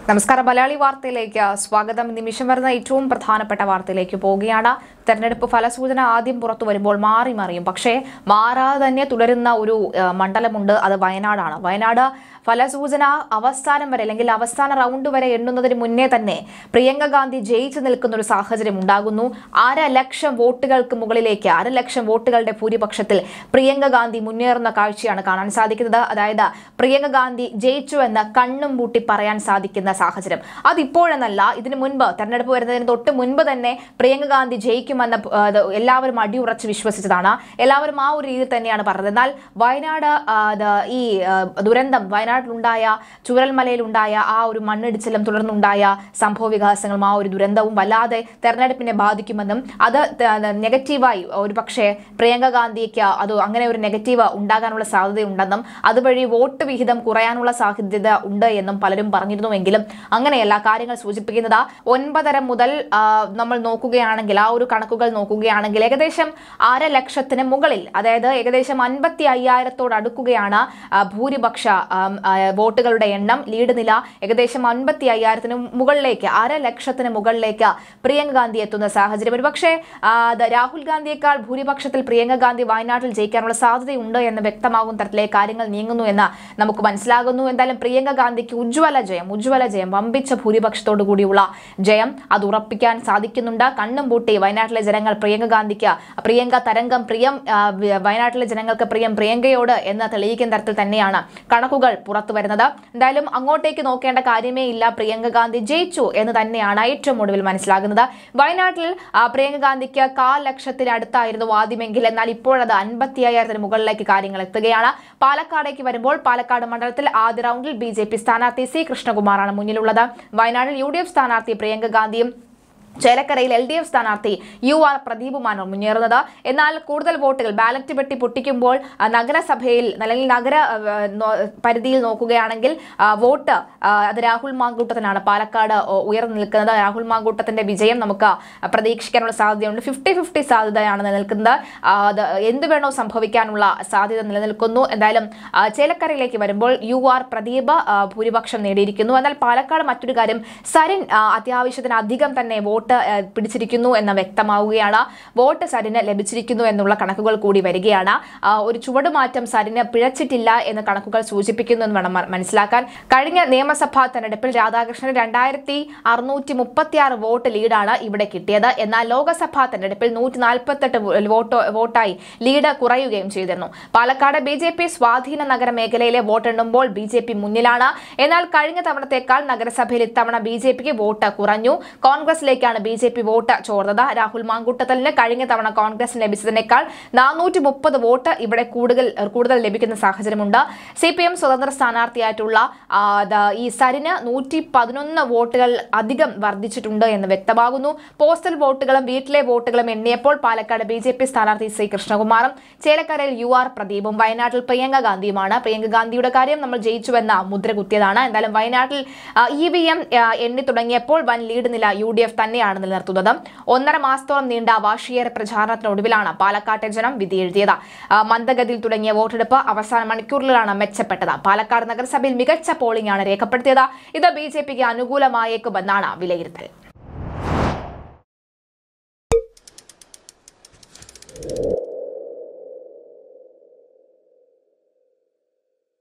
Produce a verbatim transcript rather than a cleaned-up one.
നമസ്കാരം. മലയാളി വാർത്തയിലേക്ക് സ്വാഗതം. നിമിഷം വരുന്ന ഏറ്റവും പ്രധാനപ്പെട്ട വാർത്തയിലേക്ക് പോവുകയാണ്. തെരഞ്ഞെടുപ്പ് ഫലസൂചന ആദ്യം പുറത്തു വരുമ്പോൾ മാറി മറിയും, പക്ഷേ മാറാതെ തന്നെ തുടരുന്ന ഒരു മണ്ഡലമുണ്ട്. അത് വയനാടാണ്. വയനാട് ഫലസൂചന അവസാനം വരെ അല്ലെങ്കിൽ അവസാന റൗണ്ട് വരെ എണ്ണുന്നതിന് മുന്നേ തന്നെ പ്രിയങ്ക ഗാന്ധി ജയിച്ചു നിൽക്കുന്ന ഒരു സാഹചര്യം ഉണ്ടാകുന്നു. അര ലക്ഷം വോട്ടുകൾക്ക് മുകളിലേക്ക് അര ലക്ഷം വോട്ടുകളുടെ ഭൂരിപക്ഷത്തിൽ പ്രിയങ്ക ഗാന്ധി മുന്നേറുന്ന കാഴ്ചയാണ് കാണാൻ സാധിക്കുന്നത്. അതായത് പ്രിയങ്ക ഗാന്ധി ജയിച്ചു എന്ന് കണ്ണും പൂട്ടി പറയാൻ സാധിക്കുന്ന സാഹചര്യം. അതിപ്പോഴെന്നല്ല, ഇതിനു മുൻപ് തെരഞ്ഞെടുപ്പ് വരുന്നതിന് തൊട്ട് മുൻപ് തന്നെ പ്രിയങ്ക ഗാന്ധി ജയിക്കുമെന്ന് എല്ലാവരും അടിയുറച്ച് വിശ്വസിച്ചതാണ്. എല്ലാവരും ആ ഒരു രീതിയിൽ തന്നെയാണ് പറഞ്ഞത്. എന്നാൽ വയനാട് ഈ ദുരന്തം, വയനാട്ടിലുണ്ടായ ചൂരൽമലയിലുണ്ടായ ആ ഒരു മണ്ണിടിച്ചിലും തുടർന്നുണ്ടായ സംഭവ വികാസങ്ങളും ആ ഒരു ദുരന്തവും വല്ലാതെ തെരഞ്ഞെടുപ്പിനെ ബാധിക്കുമെന്നും അത് നെഗറ്റീവായി ഒരു പക്ഷേ പ്രിയങ്ക ഗാന്ധിക്ക് അത് അങ്ങനെ ഒരു നെഗറ്റീവ് ഉണ്ടാകാനുള്ള സാധ്യതയുണ്ടെന്നും അതുവഴി വോട്ട് വിഹിതം കുറയാനുള്ള സാധ്യത ഉണ്ട് എന്നും പലരും പറഞ്ഞിരുന്നുവെങ്കിലും അങ്ങനെയല്ല. കാര്യങ്ങൾ സൂചിപ്പിക്കുന്നത് ഒൻപതര മുതൽ നമ്മൾ നോക്കുകയാണെങ്കിൽ ആ ഒരു കണക്കുകൾ നോക്കുകയാണെങ്കിൽ ഏകദേശം അര ലക്ഷത്തിന് മുകളിൽ, അതായത് ഏകദേശം അൻപത്തി അയ്യായിരത്തോട് അടുക്കുകയാണ് ഭൂരിപക്ഷ വോട്ടുകളുടെ എണ്ണം. ലീഡ് നില ഏകദേശം അൻപത്തി അയ്യായിരത്തിന് മുകളിലേക്ക്, അര ലക്ഷത്തിന് മുകളിലേക്ക് പ്രിയങ്ക ഗാന്ധി എത്തുന്ന സാഹചര്യം. ഒരുപക്ഷെ രാഹുൽ ഗാന്ധിയേക്കാൾ ഭൂരിപക്ഷത്തിൽ പ്രിയങ്ക ഗാന്ധി വയനാട്ടിൽ ജയിക്കാനുള്ള സാധ്യതയുണ്ട് എന്ന് വ്യക്തമാകുന്ന തരത്തിലേക്ക് കാര്യങ്ങൾ നീങ്ങുന്നു എന്ന് നമുക്ക് മനസ്സിലാകുന്നു. എന്തായാലും പ്രിയങ്ക ഗാന്ധിക്ക് ഉജ്ജ്വല ജയം ഉജ്ജ്വല ജയം വമ്പിച്ച ഭൂരിപക്ഷത്തോടു കൂടിയുള്ള ജയം അത് ഉറപ്പിക്കാൻ സാധിക്കുന്നുണ്ട്. കണ്ണും പൂട്ടി വയനാട്ടിലെ ജനങ്ങൾ പ്രിയങ്ക ഗാന്ധിക്ക് പ്രിയങ്ക തരംഗം പ്രിയം, വയനാട്ടിലെ ജനങ്ങൾക്ക് പ്രിയം പ്രിയങ്കയോട് എന്ന് തെളിയിക്കുന്ന തരത്തിൽ തന്നെയാണ് കണക്കുകൾ പുറത്തു വരുന്നത്. എന്തായാലും അങ്ങോട്ടേക്ക് നോക്കേണ്ട കാര്യമേ ഇല്ല. പ്രിയങ്ക ഗാന്ധി ജയിച്ചു എന്ന് തന്നെയാണ് ഏറ്റവും ഒടുവിൽ മനസ്സിലാകുന്നത്. വയനാട്ടിൽ പ്രിയങ്ക ഗാന്ധിക്ക് കാൽ ലക്ഷത്തിനടുത്തായിരുന്നു ആദ്യമെങ്കിൽ, എന്നാൽ ഇപ്പോഴത് അൻപത്തി അയ്യായിരത്തിന് മുകളിലേക്ക് കാര്യങ്ങൾ എത്തുകയാണ്. പാലക്കാടേക്ക് വരുമ്പോൾ പാലക്കാട് മണ്ഡലത്തിൽ ആദ്യ റൗണ്ടിൽ ബി ജെ പി സ്ഥാനാർത്ഥി സി കൃഷ്ണകുമാറാണ് മുന്നിലുള്ളത്. വയനാട്ടിൽ യു ഡി എഫ് സ്ഥാനാർത്ഥി പ്രിയങ്ക ഗാന്ധിയും ചേലക്കരയിൽ എൽ ഡി എഫ് സ്ഥാനാർത്ഥി യു ആർ പ്രദീപുമാണ് മുന്നേറുന്നത്. എന്നാൽ കൂടുതൽ വോട്ടുകൾ ബാലറ്റ് പെട്ടി പൊട്ടിക്കുമ്പോൾ നഗരസഭയിൽ അല്ലെങ്കിൽ നഗര പരിധിയിൽ നോക്കുകയാണെങ്കിൽ വോട്ട് അത് രാഹുൽ മാങ്കൂട്ടത്തിനാണ് പാലക്കാട് ഉയർന്നു നിൽക്കുന്നത്. രാഹുൽ മാങ്കൂട്ടത്തിന്റെ വിജയം നമുക്ക് പ്രതീക്ഷിക്കാനുള്ള സാധ്യതയുണ്ട്. ഫിഫ്റ്റി ഫിഫ്റ്റി സാധ്യതയാണ് നിലനിൽക്കുന്നത്. അത് എന്ത് വേണോ സംഭവിക്കാനുള്ള സാധ്യത നിലനിൽക്കുന്നു. എന്തായാലും ചേലക്കരയിലേക്ക് വരുമ്പോൾ യു ആർ പ്രദീപ് ഭൂരിപക്ഷം നേടിയിരിക്കുന്നു. എന്നാൽ പാലക്കാട് മറ്റൊരു കാര്യം, സരിൻ അത്യാവശ്യത്തിന് അധികം തന്നെ വോട്ട് പിടിച്ചിരിക്കുന്നു എന്ന് വ്യക്തമാവുകയാണ്. വോട്ട് സരിന് ലഭിച്ചിരിക്കുന്നു എന്നുള്ള കണക്കുകൾ കൂടി വരികയാണ്. ഒരു ചുവടുമാറ്റം സരിന് പിഴച്ചിട്ടില്ല എന്ന് കണക്കുകൾ സൂചിപ്പിക്കുന്നു എന്ന് വേണം മനസ്സിലാക്കാൻ. കഴിഞ്ഞ നിയമസഭാ തെരഞ്ഞെടുപ്പിൽ രാധാകൃഷ്ണന് രണ്ടായിരത്തി അറുന്നൂറ്റി മുപ്പത്തി ആറ് വോട്ട് ലീഡാണ് ഇവിടെ കിട്ടിയത്. എന്നാൽ ലോക്സഭാ തെരഞ്ഞെടുപ്പിൽ നൂറ്റി നാൽപ്പത്തെട്ട് വോട്ട് വോട്ടായി ലീഡ് കുറയുകയും ചെയ്തിരുന്നു. പാലക്കാട് ബി ജെ പി സ്വാധീന നഗര മേഖലയിലെ വോട്ടെണ്ണുമ്പോൾ ബി ജെ പി മുന്നിലാണ്. എന്നാൽ കഴിഞ്ഞ തവണത്തേക്കാൾ നഗരസഭയിൽ ഇത്തവണ ബി ജെ പിക്ക് വോട്ട് കുറഞ്ഞു. കോൺഗ്രസിലേക്കാണ് ബി ജെ പി വോട്ട് ചോർന്നത്. രാഹുൽ മാങ്കൂട്ടത്തലിന് കഴിഞ്ഞ തവണ കോൺഗ്രസിന് ലഭിച്ചതിനേക്കാൾ നാനൂറ്റി മുപ്പത് വോട്ട് ഇവിടെ കൂടുതൽ കൂടുതൽ ലഭിക്കുന്ന സാഹചര്യമുണ്ട്. സി പി എം സ്വതന്ത്ര സ്ഥാനാർത്ഥിയായിട്ടുള്ള ഈ സരിന് നൂറ്റി പതിനൊന്ന് വോട്ടുകൾ അധികം വർദ്ധിച്ചിട്ടുണ്ട് എന്ന് വ്യക്തമാകുന്നു. പോസ്റ്റൽ വോട്ടുകളും വീട്ടിലെ വോട്ടുകളും എണ്ണിയപ്പോൾ പാലക്കാട് ബി ജെ പി സ്ഥാനാർത്ഥി സി കൃഷ്ണകുമാറും ചേലക്കരയിൽ യു ആർ പ്രദീപും വയനാട്ടിൽ പ്രിയങ്ക ഗാന്ധിയുമാണ്. പ്രിയങ്ക ഗാന്ധിയുടെ കാര്യം നമ്മൾ ജയിച്ചുവെന്ന മുദ്ര കുത്തിയതാണ്. എന്തായാലും വയനാട്ടിൽ ഇ വി എം എണ്ണി തുടങ്ങിയപ്പോൾ വൻ ലീഡ് നില യു ഡി എഫ് തന്നെയാണ് നിലനിർത്തുന്നത്. ഒന്നര മാസത്തോളം നീണ്ട വാശിയേറെ പ്രചാരണത്തിനൊടുവിലാണ് പാലക്കാട്ടെ ജനം വിധി എഴുതിയത്. മന്ദഗതിയിൽ തുടങ്ങിയ വോട്ടെടുപ്പ് അവസാന മണിക്കൂറിലാണ് മെച്ചപ്പെട്ടത്. പാലക്കാട് നഗരസഭയിൽ മികച്ച പോളിംഗ് ആണ് രേഖപ്പെടുത്തിയത്. ഇത് ബി ജെ പിക്ക് അനുകൂലമായേക്കുമെന്നാണ് വിലയിരുത്തൽ.